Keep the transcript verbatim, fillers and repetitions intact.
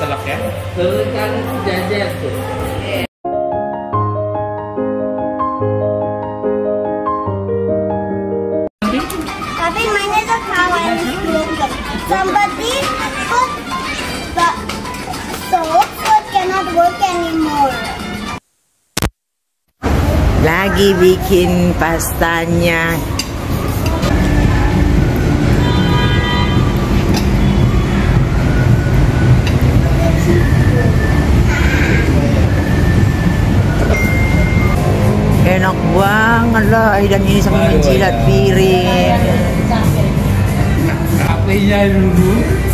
galak ya. Terus kan jajan tuh. Tapi mainnya tuh kawan broken. Somebody put the soap so it cannot work anymore. Lagi bikin pastanya. Enak banget lah, dan ini sama menjilat piring. Kapenya dulu.